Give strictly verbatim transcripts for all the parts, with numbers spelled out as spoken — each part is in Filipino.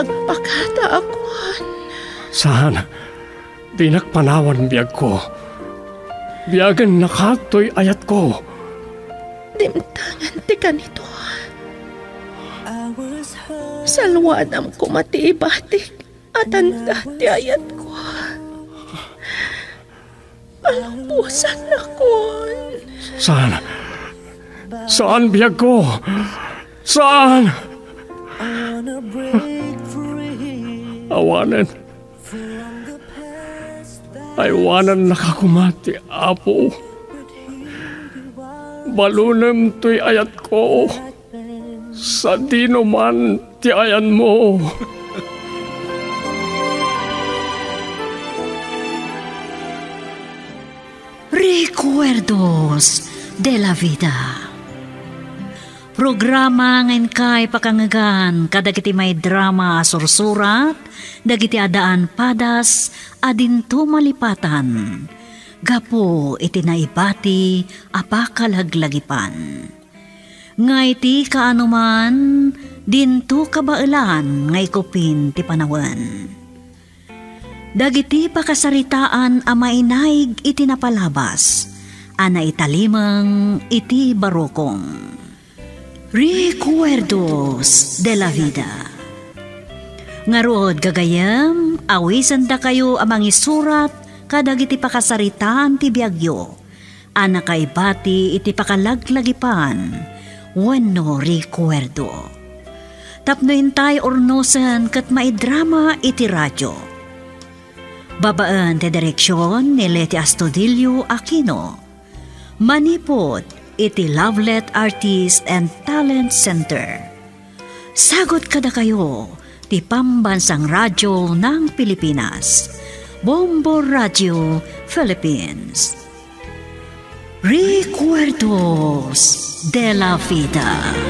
agpakata akuan. Saan? Di nakpanawan biyag ko. Biyagan nakatoy ayat ko. Dimtangan ti kanito. Salwadam ko matiibatik at anda ti ayat ko. Palumpusan na kon. Saan? Saan biyag ko? Saan? Awanan. Aywanan nakakumati, Apo. Balunem to'y ayat ko. Sa dino man ti ayan mo. Recuerdos de la Vida. Programa ngayon kay pakangagan kadagiti may drama sursurat, dagiti adaan padas, adinto malipatan. Gapo iti naibati apakalaglagipan. Ngay ti kaanuman, dinto kabailan ngay kupin ti panawan. Dagiti pakasaritaan a mainaig iti napalabas, ana italimang iti barokong. Recuerdos de la Vida. Ngarod gagayam, awisan da kayo amang isurat kadagiti pakasaritaan ti biagyo. Ana kaibati iti pakalaglagipan, wenno recuerdo. Tapno intay ornosan kat maidrama iti radyo. Babaan ti direksyon ni Leti Astudillo Aquino. Manipod iti Lovelet Artist and Talent Center. Sagot kada kayo ti Pambansang Radyo ng Pilipinas, Bombo Radio Philippines. Recuerdos de la Vida.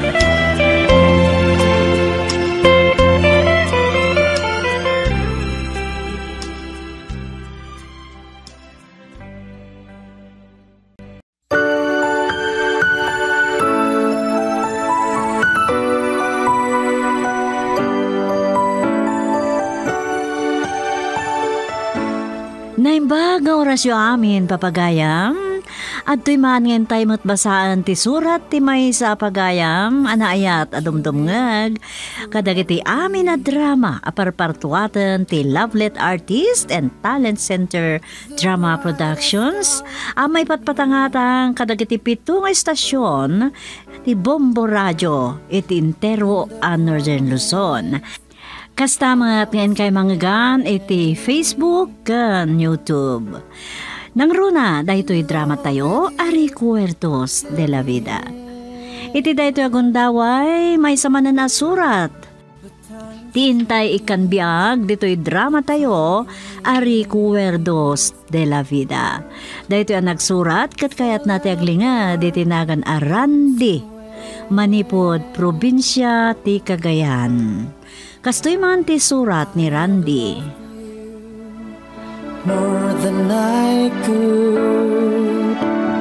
Naimbag nga orasyo amin, papagayam. At to'y maangan tayo matbasaan ti surat ti may sa pagayam, anaayat adumdumngag. Kadagiti amin na drama, aparpartuatan ti Lovelet Artist and Talent Center Drama Productions. Amay patpatangatang kadagiti pitong estasyon ti Bombo Radio, iti Intero a Northern Luzon. Kastamat ngayon kay manggan iti Facebook kan YouTube. Nang runa, dahito'y drama tayo, a Recuerdos de la Vida. Iti dahito'y agundaway, may samanan na surat. Tintay ikan biag, dito'y drama tayo, a Recuerdos de la Vida. Dahito'y ang nagsurat, kat kayat natin aglinga, ditinagan a Randy, Manipod, Probinsya, ti Cagayan. Kastoy man ti surat ni Randy. More than I could.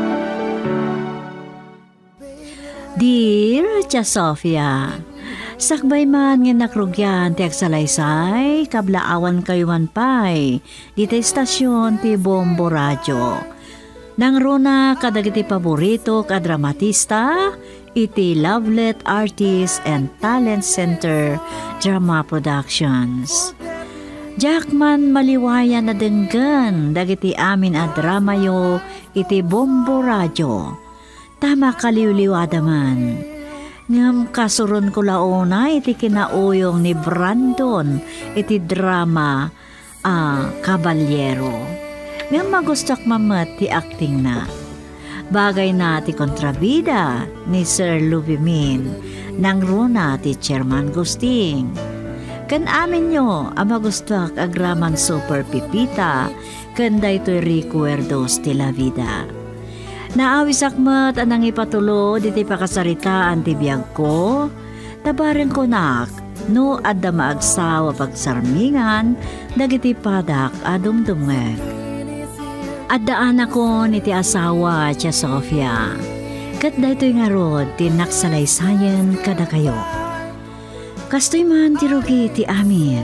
Dear Tia Sofia, sakbay man nga nakrugyan ti agsalaysay, kablaawan kayo man pay, dito istasyon ti Bombo Radio. Nang runa kadagiti paborito ka dramatista, iti Lovelet Artist and Talent Center Drama Productions. Jackman maliwaya na denggan dagiti amin a drama yo iti Bombo Radio. Tama kaliwliwada man. Ngam kasuron ko launa iti kinauyong ni Brandon iti drama a uh, Caballero. Ngam magustak mamat ti acting na. Bagay na ti kontrabida ni Sir Lubimin nang runa ti Chairman Gusting. Kan amin nyo ang magustak agraman Super Pipita kan daytoy Recuerdos de la Vida. Naawisakmat anang ipatulo diti pakasaritaan ti biyag ko, tabarin ko nak no adda maagsawa pagsarmingan dagiti padak adumdumeg. Addaan ako ni ti asawa Tia Sofia. Kat daytoy nga rod ti naksalaysayan kada kayo. Kastoy man ti rugi ti amin.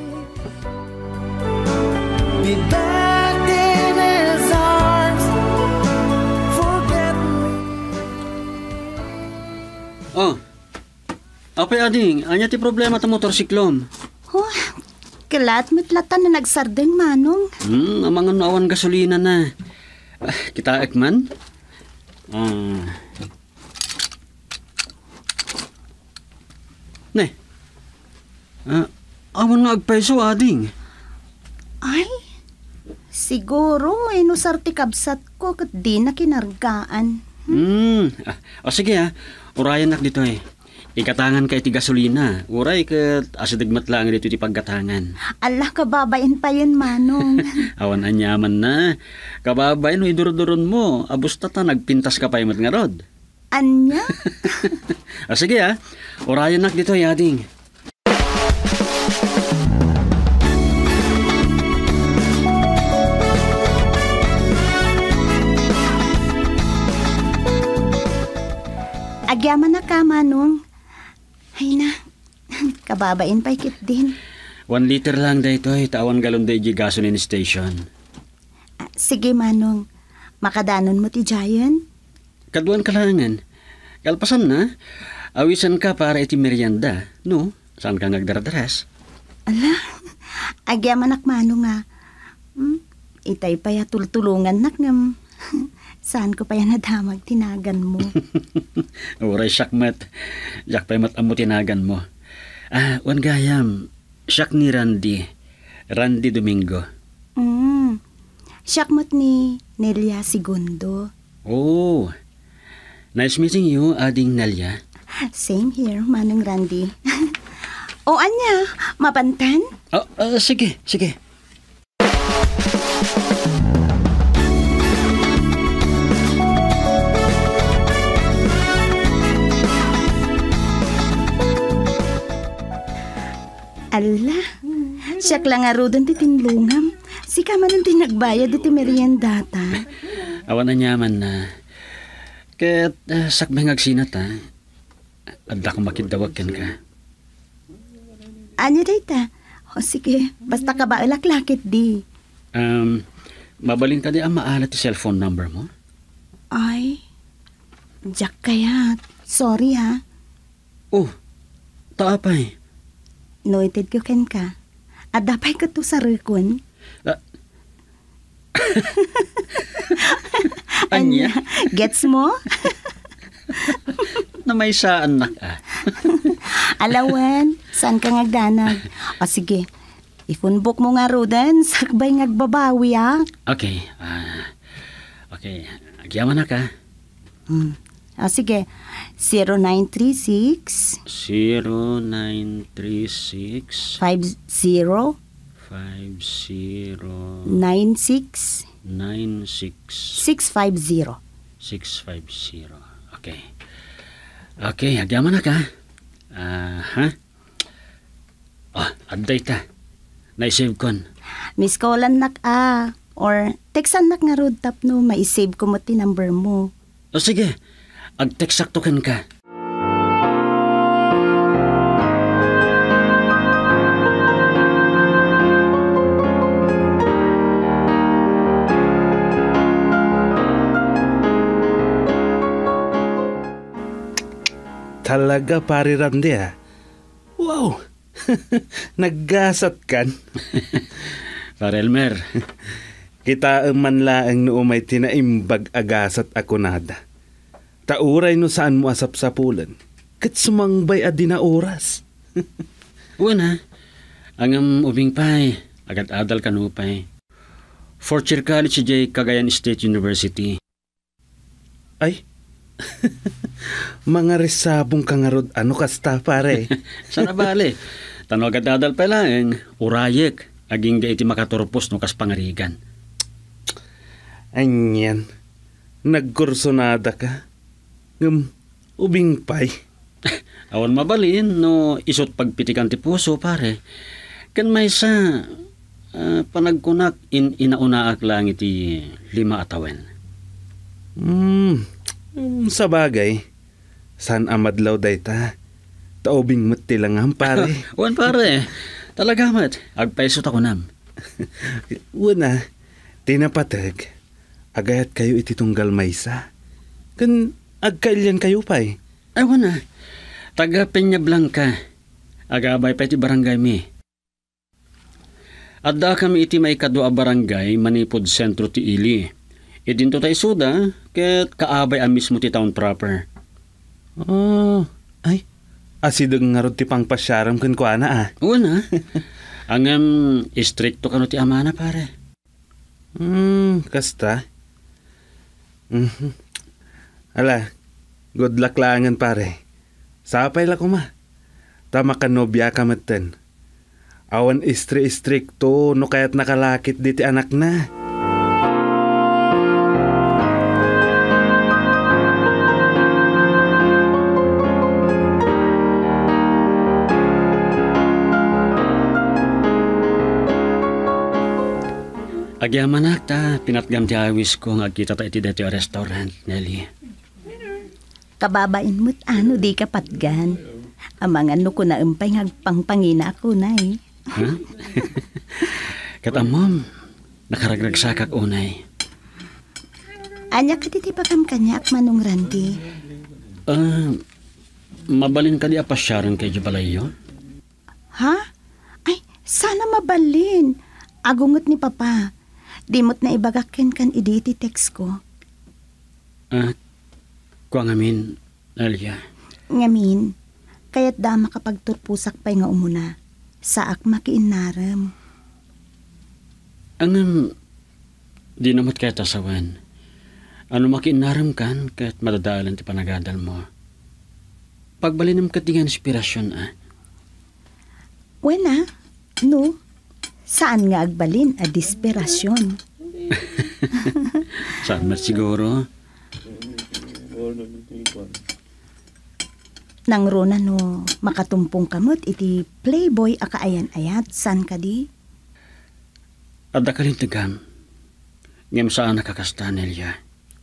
Be back in his arms. Forget me. Oh, apay ading, anya ti problema ta motorsiklom? Oh, kalat mitlatan na nagsardeng manong. Hmm, ang mga naawan gasolina na. Ah, kita ekman? Ah. Ne. Ah, awan nga agpaiso ading. Ay, siguro inusar ti kabsat ko kat di na kinargaan. Hmm. Ah, o sige ha, urayan nak dito eh. Ikatangan kay ti gasolina. Uray kat asadigmat lang dito ti pagkatangan. Allah, kababain pa yun, manong. Awan anyaman na. Kababay no idurduron mo. Abusta ta nagpintas ka pa yung nga rod. Anya? Ah, sige ha, urayan nak dito yading. Agyaman na ka, manong. Ay na, kababain pa ikit din. One liter lang dito eh. Tawan galon da iji gasoline station. Ah, sige, manong. Makadanon mo ti Giant? Kaduan kalangan. Kalpasan na. Awisan ka para iti merienda. No? Saan ka nagdaradaras? Ala, agyaman nak manong nga. Hmm, itay pa ya tultulungan nak ngam. Saan ko pa yan nadamag tinagan mo? Uray, syakmat. Yak pa mat amo tinagan mo. Ah, wan gayam. Syak ni Randy. Randy Domingo. Mm. Siyakmat ni Nelia Segundo. Oh. Nice meeting you, ading Nelia. Same here, Manong Randy. O anya, mapantan? Oh, uh, sige, sige. Ala, siyak lang aro doon ti tinlungam. Si ka man ang tinagbayad iti meriendata. Awan na nyaman na. Ket uh, sakbay ngagsinat ha. Adda kang makidawag ken ka. Anya dayta? O sige, basta ka ba ilaklakit di. Um, mabalin ka di ang maalat ti cellphone number mo? Ay, Jack kaya. Sorry ha. Oh, taapay. Noited ko ken ka. At dapay ka to sa rekon. Ah. Anya? Gets mo? Na may sa anak ah. Alawan, saan ka ngagdanag? O sige, ifunbok mo nga rodan, sakbay ngagbabawi ah. Okay. ah okay. Agyaman na ka. Hmm. O sige, zero nine three six zero nine three six five zero five zero nine six nine six six five zero. six five zero. Okay. Okay, agyaman na ka. Ah, ha? Oh, aday ta. Na-save kon. Miss Colan nak ah. Or textan nak nga road tap no, maisave ko mo ti number mo. O sige, ag-text sakto kan ka. Talaga, pari Randy ah. Wow! Naggasat kan. Pare Elmer. Kita man laang no may tinaimbag agasat ako nada. Tauray no saan mo asap sa pulan. Kat sumangbay adi na oras. Una, ang ubing pay, agad adal kanupay. Fourth year college si Jay Cagayan State University. Ay, mga resabong kangarod ano kasta pare. Sana bale, tano agad adal pa lang, urayek, aging da iti makaturpos no kas pangarigan. Anyan, nagkursonada ka. Ngam, ubing pay. Awan mabalin no isot pagpitikan ti puso pare. Kan may sa uh, panagkunak in inaunaak lang iti lima atawen. Hmm, sa bagay, san amadlaw dayta? taobing mati lang ang pare. Wan pare, talaga mat, agpaisot ako nam. Una, tinapatag, agayat kayo iti tunggal maysa. Kan agkailyan kayo pa eh. Ay wana, taga Peña Blanca, agabay pa iti barangay mi. Adda kami iti may kadwa barangay manipod sentro ti Ili. Idinto tayo suda, ket kaabay ang mismo ti town proper. Oh, ay, asidong nga ron ti pangpasyaram kan ko ana ah. Una, ang um, istrikto kano ti amana pare. Hmm, kasta. Mhm. Ala, good luck langan pare. Sapay la ko ma. Tama ka nobya ka maten. Awan istri-istrikto no kaya't nakalakit di ti anak na. Agyaman ta, pinatgam ti awis ko nga kita ta iti dati restaurant, Nelly. Kababain mo't ano di ka patgan. Amangan no ko na umpay ngagpangpangina ako na eh. Ha? Katamom, nakaragragsakak unay. Anya ka titipakam kanyak manong Randy. Ah, uh, mabalin ka di apasyaran kay Jubalayo? Ha? Ay, sana mabalin. Agungot ni Papa. Dimot na ibagakin kan iditi text ko. Ah, uh, kuang amin, Alia. Ngamin, kaya't dama kapag turpusak pa'y nga umuna. Saak makiinaram. Ang um, di namat kaya tasawan. Ano makiinaram kan kahit madadalan ti panagadal mo. Pagbalinam ka di nga inspirasyon ah. Wena, no? Saan nga agbalin a desperasyon? Saan mat siguro? Nang rona no, makatumpong kamot iti playboy a kaayan-ayat, san ka di? Adda kalintagam. Ngem saan nakakasta, Nelia?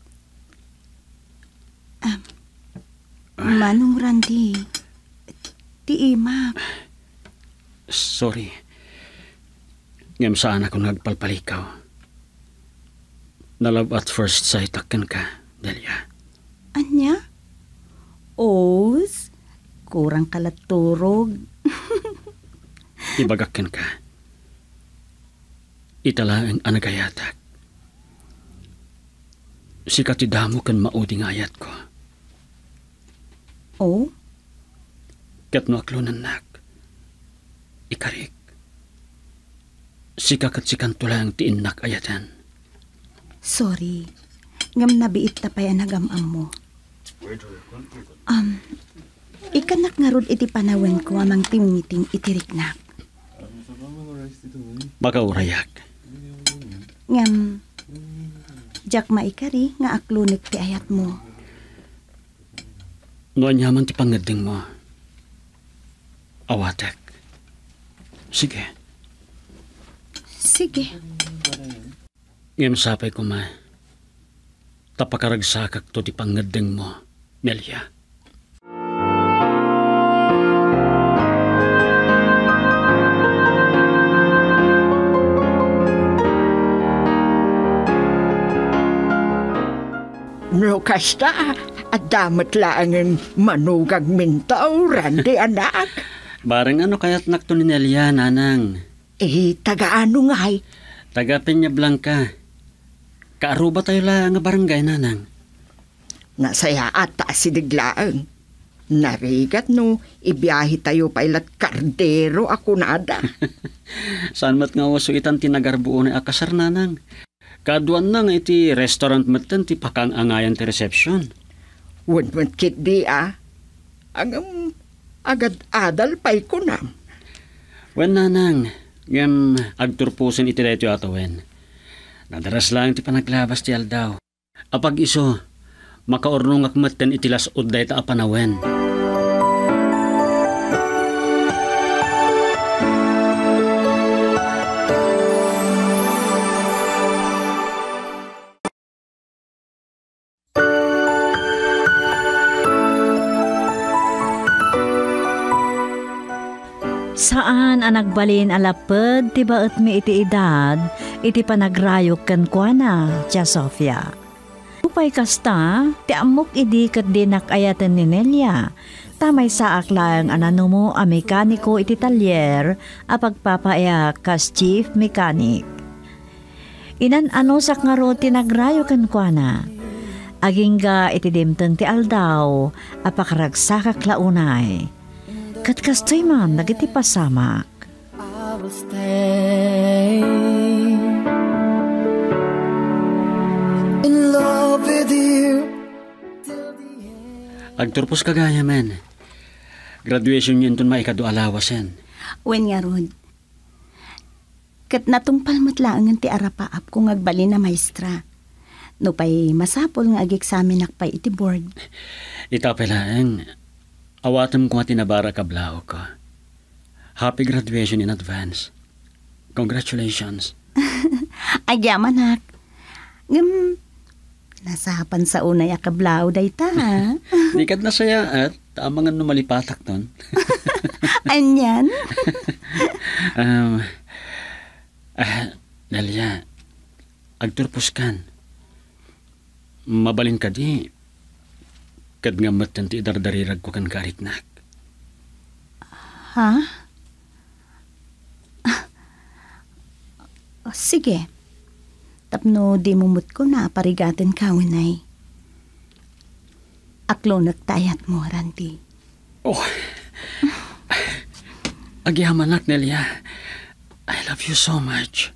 Um, Manong Randy, ti ima. Sorry. Ngem saan ako nagpalpalikaw. Na love at first sight akin ka, Nelia. Anya? Os, kurang kalaturog. Ibagakin ka. Itala ang anagayatak. Sikatidamo kan mauding ayat ko. Oh? Kat no aklunan nak. Ikarik. Sikakat sikan tulang tiinak ayatan. Sorry. Ngam nabiit ta pa yan nagamam mo. Um, ikanak nga rod iti panawen ko amang timiting itiriknak. Baka urayak. Ngam, jak maikari nga aklunik ti ayat mo. Noan yaman ti pangading mo. Awatek. Sige. Sige. Ngem sapay ko ma. Tapakaragsakak to ti pangading mo, Nelia. No kasta, at damat lang ang manugag mintaw, Randy anak. Barang ano kaya't nakto ni Nelia, nanang? Eh, taga-ano nga ay? Taga Peña Blanca. Kaaruba tayo lang nga barangay, nanang. Nasaya ata si diglaang. Narigat no, ibiyahe tayo pa ilat kardero ako nada. Saan mat nga waso itan tinagarbuo na akasar, nanang? Kaduan na nga iti restaurant matan ti pakang angayan ti reception. Wad-wad kit di ah. Ang um, agad-adal pa'y ko na. Wen nanang, ngam agturpusin iti deto atawen. Nadaras lang ti panaglabas ti aldaw. Apag iso, makaornong akmatan iti lasod day ta apanawen. Saan ang nagbalin alapad ti baet mi iti edad iti panagrayok ken kuana, Tia Sofia. Upay kasta, ti amok idi ket dinak ayaten ni Nelia. Tamay sa aklang anano mo a mekaniko iti talyer a pagpapayak kas chief mechanic. Inan ano sak nga ro tinagrayo ken kuana. Agingga iti dimten ti aldaw a pakaragsak launay. Kat kastoy man nagiti pasamak. I will stay in love with you. Agturpos kagaya men. Graduation niyo itong maikado alawasen. Wen nga rod. Kat natungpal matlaangan ti arapaap kung agbali na maestra. No pa'y masapol nga ag-examine akpay iti board. Ita palaeng, awatam ko nga tinabara kablao ko. Happy graduation in advance. Congratulations. Agyaman hak. Ngam, nasapan sa unay akablao day ta ha. Di kat nasaya at tamangan numalipatak ton. Anyan? um, ah, Nelia, agturpos kan. Mabalin ka di. Kad nga matan ti idardarirag ko kan kariknak. Ha? Oh, sige. Tapno di mumut ko na parigatin ka winay. Aklo nagtayat mo, Randy. Oh. Agyaman nak, Nelia. I love you so much.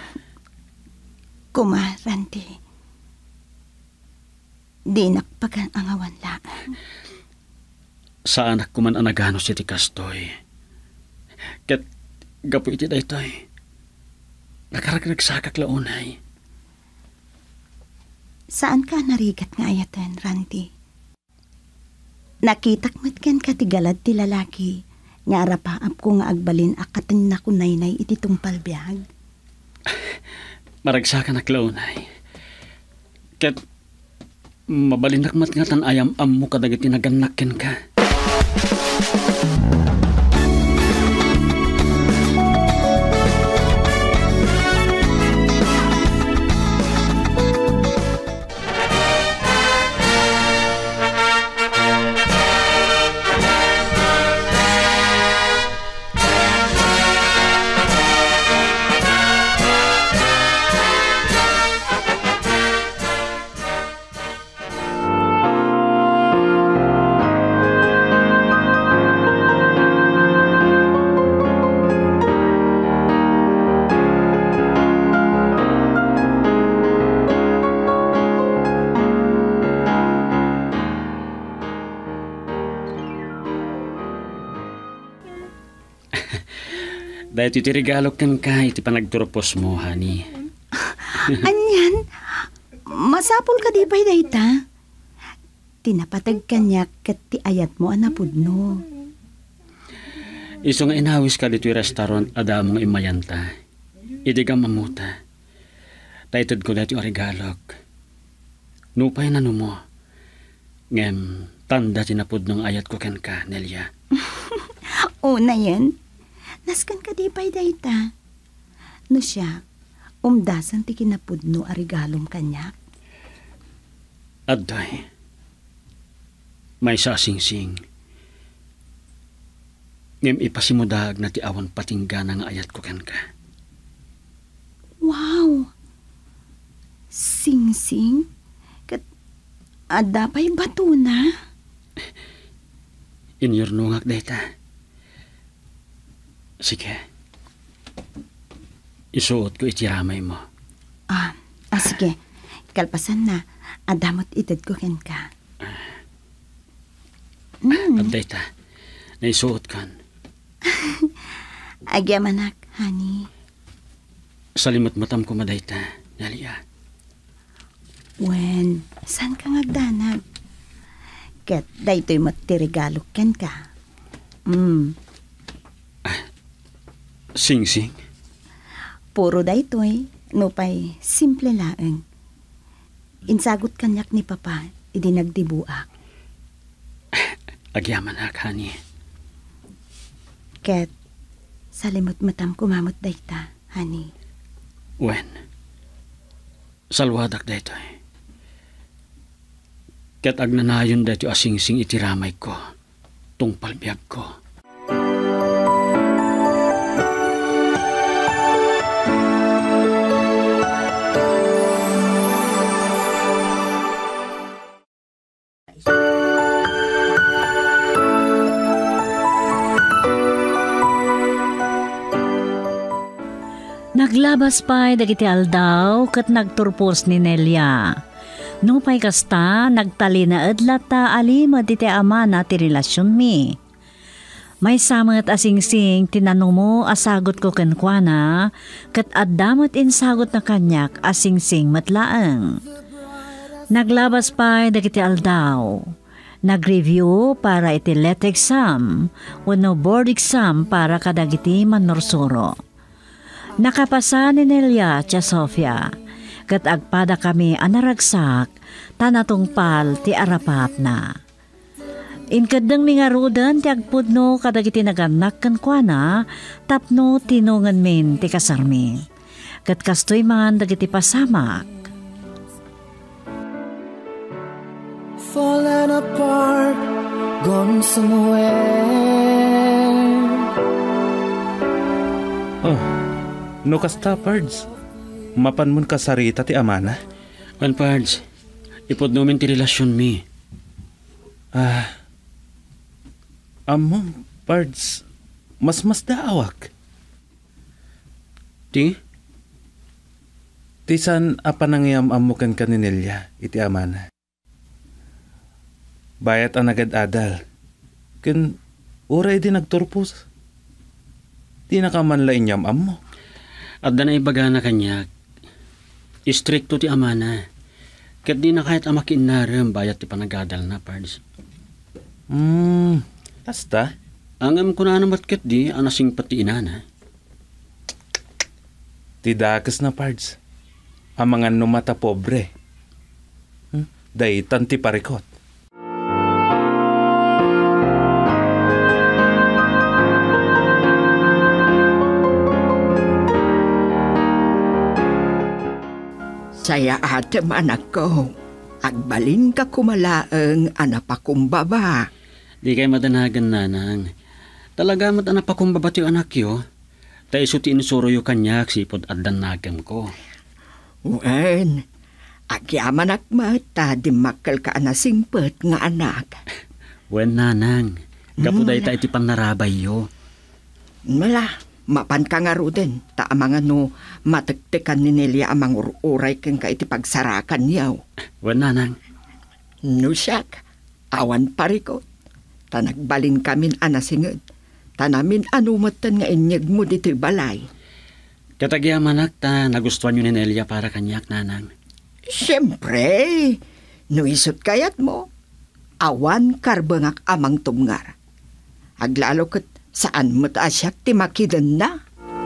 Kuma, Randy. Di nakpagan ang awan la. Sa anak ko man anagano si ti kastoy. Kat gapo iti daytoy. Nakaragnagsakak launay. Saan ka narigat nga ayatan, Randy? Nakitak matkan ka ti galad ti lalaki. Nga arapaap ko nga agbalin akatin na kunaynay iti tungpal biyag. Maragsakan ak launay. Kat mabalinak mat nga tan ayam am mo kadagiti naganakken ka. Dahil iti regalo kan ka, iti panagturpos mo, honey. Anyan? Masapol ka di ba'y dayta? Tinapatag ka niya kat ti ayat mo anapudno. Iso nga inawis ka dito yung restaurant adamong imayanta. Idi ka mamuta. Taitad ko dito yung regalok. Nupay na mo. Ngem, tanda tinapod ng ayat ko kan ka, Nelia. Una yan. Naskan ka di pa'y dayta. No siya, umdasan ti kinapudno a regalom kanya. Aday, may sasing-sing. Ngem ipasimudag na ti awan patingga ng ayat ko kan ka. Wow! Sing-sing? Kat, ada pa'y bato na? Inyurnungak dayta. Sige. Isuot ko itiramay mo. Ah, ah sige. Kalpasan na. Adamot itad ko ken ka. Mm. Abday ta. Naisuot kan. Agyamanak, honey. Salimot matam ko maday ta, Nelia. Wen, saan ka ngagdanag? Ket, daytoy matirigalok ken ka. Hmm. Sing-sing? Puro daytoy, nupay simple laeng. Insagot kanyak ni Papa, idi nagdibuak. Agyaman na, honey. Ket, Salimot matam kumamot dayta, honey. Wen, salwadak dayto eh. Ket agnanayon dayto asing-sing itiramay ko, tungpal biyag ko. Naglabas pa'y dagiti aldaw kat nagturpos ni Nelia. No pa'y kasta, nagtali na adlat ta alimad iti ama na ti relasyon mi. May samet asing-sing tinanong mo asagot ko kenkwana, kat addamot insagot na kanyak asing-sing matlaang. Naglabas pa'y dagiti aldaw. Nag-review para iti let exam, wano board exam para kadagiti manorsuro. Nakapasa ni Nelia tia Sofia, kat agpada kami anaragsak, tanatungpal ti arapat na. Inkadang ni nga rudan ti agpudno kadagiti naganak kankwana, tapno tinungan min ti kasarmi. Kat kastoy man dagiti pasamak. Fallen apart, gone somewhere. Oh, no kasta, Pards. Mapan mun kasarita ti amana. Wan Pards, ipod namin ti relasyon mi. Ah, among, Pards, mas-mas daawak. Ti? Tisan apa nangyam amukan kaninilya iti amana. Bayat ang nagad-adal. Ken, uray di nagturpos. Di nakamanla inyam amo. At da na ibaga na kanya, istrikto ti amana. Kat di na kahit amakin na rin bayat ti panagadal na, Pards. Hmm, basta? Ang am ko na namat kat di, anasing pati inana. Tidakas na, Pards. Ang mga numata pobre. Hmm? Daitan ti parikot. Saya atem anak ko, agbalin ka kumalaeng anak pakumbaba. Di kay madanagan nanang. Talaga mat anak pakumbaba ti anak yo. Ta iso ti insuro yo kanyak sipod addan nagam ko. Wen, agyaman akmata di makal ka anasimpet nga anak. Wen nanang, kapuday ta iti panarabay yo. Mala, mapan ka nga ruden, ta amang ano matektekan ni Nelia amang uray kang ka iti pagsarakan niyaw. Wen nanang. Nusyak, awan parikot. Ta nagbalin kamin anasinged. Ta namin anumatan nga inyag mo dito balay. Katagyaman ta, nagustuhan yun ni Nelia para kanyak nanang. Siyempre, no isot kayat mo, awan karbangak amang tumngar. Aglalo kat saan mo't asyak ti makidan na?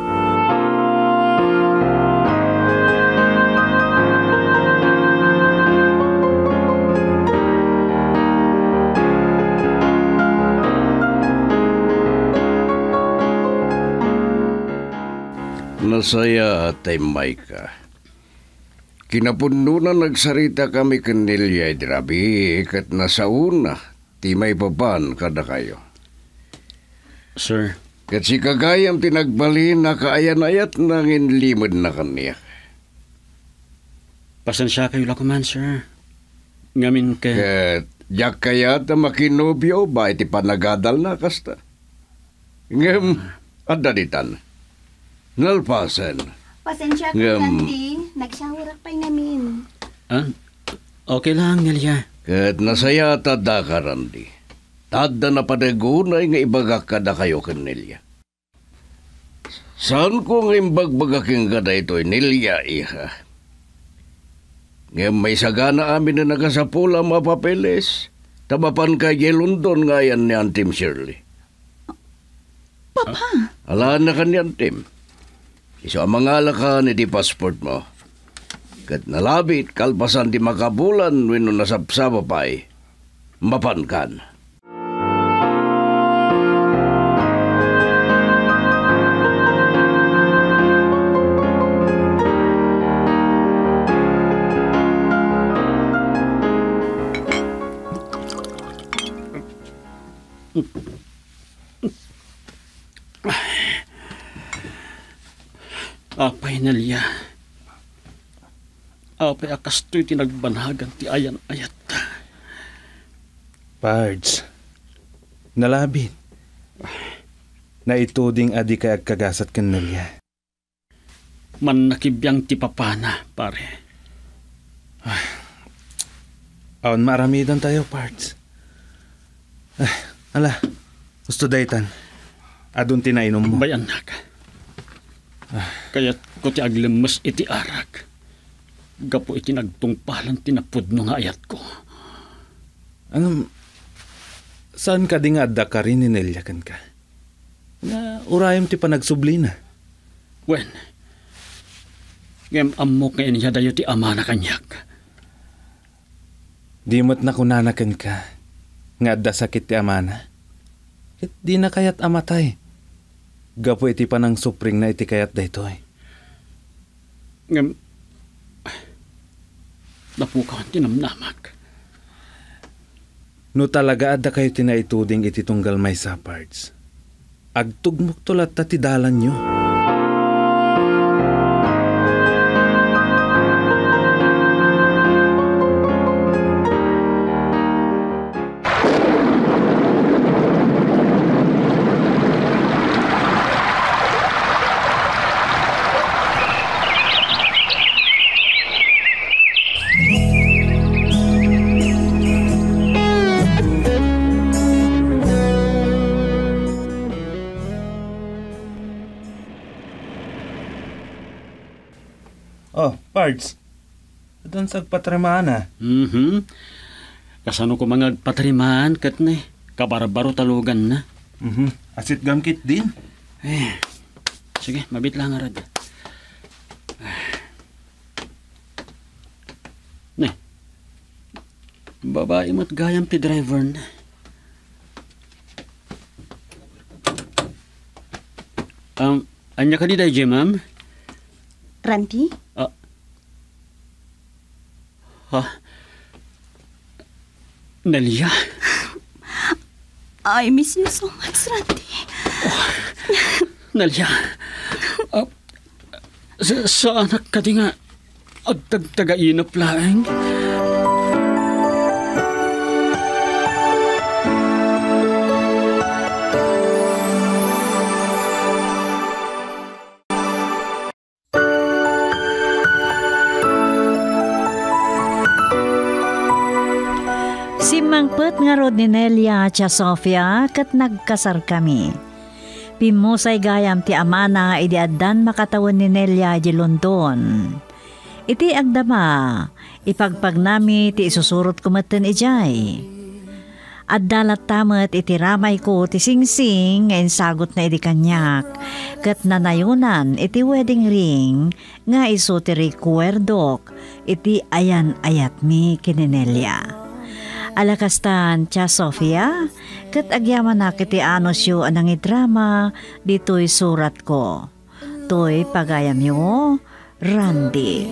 Nasaya atay Maika. Kinapuno na nagsarita kami kanilya drabi kat nasauna ti may baban kada kayo. Sir. Kat si kagayam tinagbalin na kaayan-ayat nangin limod na kaniya. Pasensya kayo lakuman, sir. Ngamin ka... Kat jak kayat na makinobyo ba iti panagadal na kasta. Ngam, adanitan. Nalpasan. Pasensya ka, Ngam. Candy. Nagsyawarak pa'y namin. Ah, okay lang, Nelia. Kat nasaya tada ka, Randy. Tada na padagunay nga ibagak kada kayo kanilya. Saan ko nga imbagbagaking kada ito'y Nelia, iha? Ngayon may sagana amin na nagasapula mapapeles. Tabapan kay London nga yan ni Antim Shirley. Papa? Alaan na kanyan, Tim. Iso ang mga alakan iti passport mo. Kat nalabit, kalpasan di makabulan wino nasapsaba pa'y mapankan. Apay Nelia. Apay akastoy tinagbanhagan ti ayan ayat. Pards, nalabit. Naituding adi kay agkagasat kan Nelia. Man nakibiyang ti papana, pare. Awan maramidan tayo, Pards. Ay, ala, gusto daytan. Adun tinainom mo. Bayan na ka. Kaya't ko ti aglemes iti arag. Gapo iti nagtungpalan tinapudno nga ayat ko. Anong, saan ka di nga adda ka rin ninilyakan ka? Nga urayam ti panagsubli na. Wen, ngem amok nga iniya dayo ti ama na kanyak. Di mo't nakunanakan ka. Nga adda sakit ti ama na. Kit di na kayat amatay. Gapo iti panang supring na iti kayat daytoy. Ngem, napukaw ang tinamnamak. No talaga adda kayo tinaituding iti tunggal may sapards. Agtugmok tulat ta ti dalan nyo. Oh, Pards. Doon sa patrimaan na. Mhm. Kasano ko mga patrimaan kat na kabarbaro talugan na. Mhm. Asit gamkit din. Eh, sige, mabit lang arad. Ne, babae mo't gayam ti driver na. Um, anya ka di day, ma'am? Randy? Ah. Ha? Nelia? I miss you so much, Randy. Oh, Nelia? Uh, sa, sa anak ka di nga agtagtagainap laeng? Simangpet nga rod ni Nelia at Sofia kat nagkasar kami. Pimusay gayam ti amana nga idi addan makatawan ni Nelia di London. Iti agdama, ipagpag nami ti isusurot kumaten ijay. Addalat tamat iti ramay ko ti singsing ngayon sagot na idi kanyak. Kat nanayunan iti wedding ring nga iso ti recuerdok iti ayan ayat mi kini Nelia. Alakastan, Tia Sofia, kat agyaman na kiti anosyo anang idrama, dito'y surat ko. To'y pagayam yo, Randy.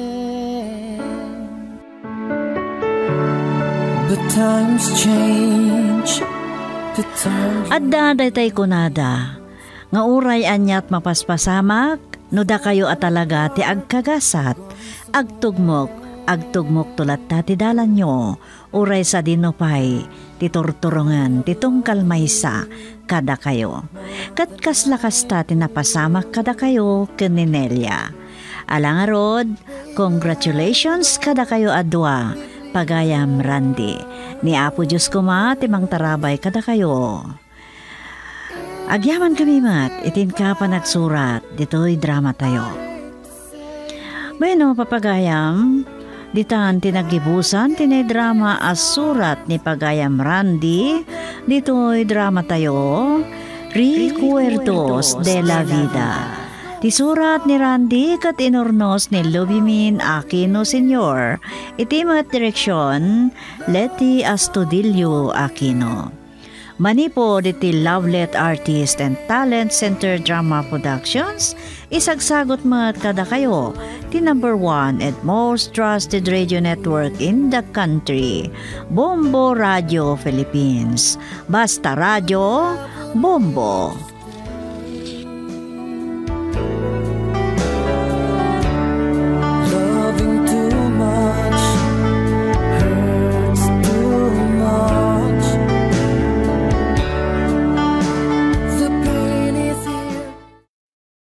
The times change. The times... Adda daytay kunada, nga uray anyat mapaspasamak, no da kayo at talaga ti agkagasat, agtugmok, agtugmok tulat ta ti dalan nyo, uray sa dinopay, ti torturongan, ti tungkal maysa, kada kayo. Kat kaslakas ta tinapasamak kada kayo ken ni Nelia. Alangarod, congratulations kada kayo adwa, pagayam Randy. Ni Apo Diyos ko ma, timang tarabay kada kayo. Agyaman kami mat, itin ka pa nagsurat, dito'y drama tayo. Bueno, papagayam, ditan tinagibusan tinidrama as surat ni Pagayam Randy, dito'y drama tayo, Recuerdos de la Vida. Ti surat ni Randy kat inornos ni Lubimin Aquino Senior, iti mga direksyon, Leti Astudillo Aquino. Manipo diti Lovelet Artist and Talent Center Drama Productions, isagsagot mat kada kayo, ti number one and most trusted radio network in the country, Bombo Radio Philippines. Basta Radio, Bombo.